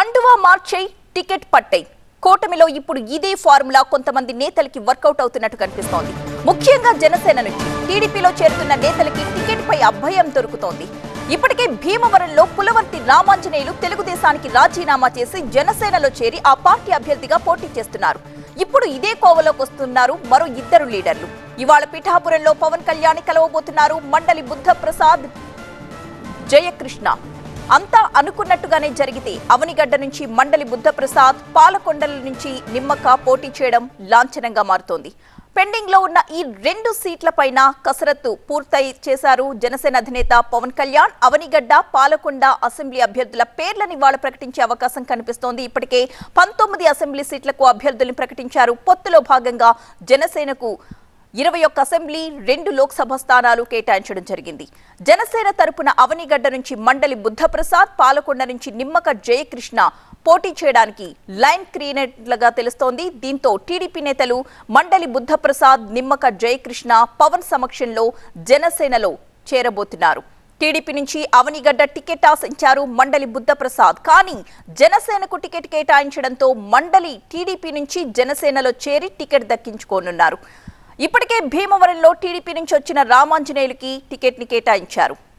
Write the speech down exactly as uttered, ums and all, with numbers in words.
కండువా మార్చై టికెట్ పట్టై కూటమిలో ఇప్పుడు ఇదే ఫార్ములా కొంతమంది నేతలకి వర్కౌట్ అవుతున్నట్టు కనిపిస్తోంది. ముఖ్యంగా జనసేన నుంచి టీడీపీలో చేరుతున్న నేతలకి టికెట్ పై అభయం దొరుకుతోంది. ఇప్పటికే భీమవరంలో పులవర్తి రామాంజనేయులు తెలుగుదేశానికి రాజీనామా చేసి జనసేనలో చేరి ఆ పార్టీ అభ్యర్థిగా పోటీ చేస్తున్నారు. ఇప్పుడు ఇదే కోవలోకి వస్తున్నారు మరో ఇద్దరు లీడర్లు. ఇవాళ పిఠాపురంలో పవన్ కళ్యాణ్ కలవబోతున్నారు మండలి బుద్ధ ప్రసాద్, జయకృష్ణ. అంతా అనుకున్నట్టుగానే జరిగితే అవనిగడ్డ నుంచి మండలి బుద్ధ ప్రసాద్, పాలకొండల నుంచి నిమ్మక పోటీ చేయడం లాంఛనంగా మారుతోంది. పెండింగ్ లో ఉన్న ఈ రెండు సీట్లపైన కసరత్తు పూర్తయి చేశారు జనసేన అధినేత పవన్ కళ్యాణ్. అవనిగడ్డ, పాలకొండ అసెంబ్లీ అభ్యర్థుల పేర్లను ఇవాళ ప్రకటించే అవకాశం కనిపిస్తోంది. ఇప్పటికే పంతొమ్మిది అసెంబ్లీ సీట్లకు అభ్యర్థుల్ని ప్రకటించారు. పొత్తులో భాగంగా జనసేనకు ఇరవై ఒక్క అసెంబ్లీ, రెండు లోక్సభ స్థానాలు కేటాయించడం జరిగింది. జనసేన తరపున అవనిగడ్డ నుంచి మండలి బుద్ధప్రసాద్, పాలకొండ నుంచి నిమ్మక జయకృష్ణ పోటీ చేయడానికి లైన్ క్రియేట్లుగా తెలుస్తోంది. దీంతో టీడీపీ నేతలు మండలి బుద్ధప్రసాద్, నిమ్మక జయకృష్ణ పవన్ సమక్షంలో జనసేనలో చేరబోతున్నారు. టీడీపీ నుంచి అవనిగడ్డ టికెట్ ఆశించారు మండలి బుద్ధప్రసాద్. కానీ జనసేనకు టికెట్ కేటాయించడంతో మండలి టీడీపీ నుంచి జనసేనలో చేరి టికెట్ దక్కించుకోనున్నారు. ఇప్పటికే భీమవరంలో టీడీపీ నుంచి వచ్చిన రామాంజనేయులకి టికెట్ ని కేటాయించారు.